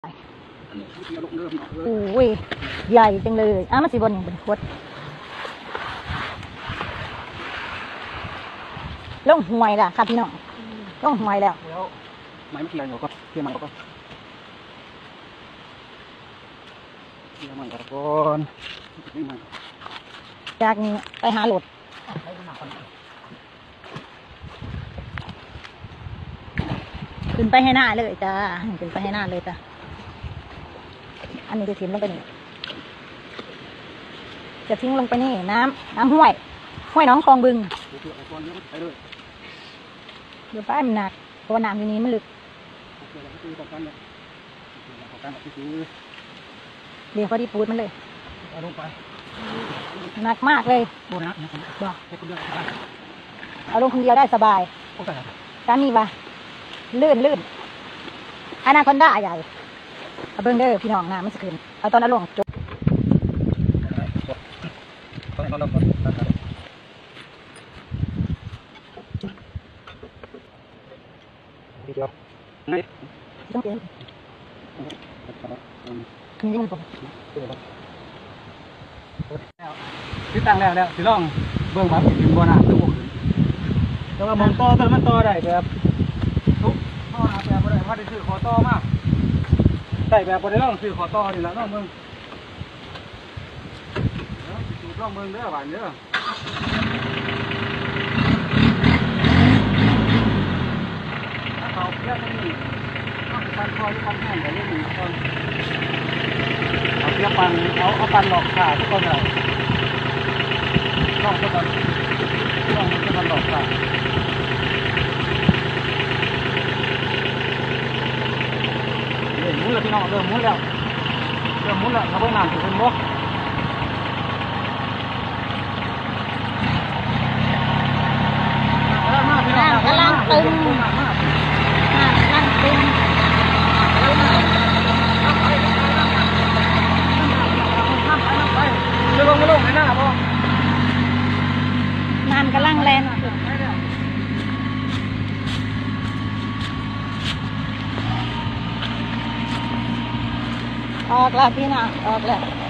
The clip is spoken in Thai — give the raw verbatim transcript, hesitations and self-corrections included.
โอ้ยใหญ่จังเลยอ้ามาสิบนอย่างเป็นโคตรลงหวยล่ะครับพี่น้องลงหวยแล้วไม้ไม่เทียนอยู่ก็เทียนมันก็เทียนมันก็ก่อนจากนี้ไปหาโหลดขึ้นไปให้หน้าเลยจ้าขึ้นไปให้หน้าเลยจ้าอันนี้จะทิ้งลงไปนี่จะทิ้งลงไปนี่น้ำน้ำห้วยห้วยน้องคลองบึงเดี๋ยวป้ายมันหนักเพราะว่าน้ำที่นี้มันลึกเดี๋ยวพอดีปูดมันเลยหนักมากเลยบอกเอาลงคนเดียวได้สบายการนี้วะลื่นลื่นอนาคอนด้าใหญ่เอาเบิ้งเด้อพี่น้องน้ำมันสะขึ้นเอาตอนนั้นลงจบดีเดียวนี่ต้องเก็บนี่ยังผมที่ตั้งแล้วแล้วสิลองเบิ้งมาเป็นบ่อน้ำตู้แต่ว่ามองต่อแต่มันต่อได้แบบทุกท่อน้ำแบบบ่ได้ว่าได้ซื้อขอต่อมากได้แบบบ่ได้ลองซื้อขอต่อนี่แหละน้องเบิ้งสูตรลองเบิ้งเด้อหวานเด้อเขาเพี้ยนนี่ปันคอยปันแห้งแต่เรื่องนี้ก่อนเอาเพี้ยปันเอาเอาปันหลอกขาทุกคนเลยลองทุกคนลองทุกคนหลอกขาเริ่มมุ้นแล้วพี่น้องเริ่มมุ้นแล้วเริ่มมุ้นแล้วเราเพิ่งนำถึงเป็นมุกน้ำกำลังตึงน้ำกำลังตึงจะลงไม่ลงในหน้าพ่อน้ำกำลังแรงออกแล้วพี่น้องออกแล้ว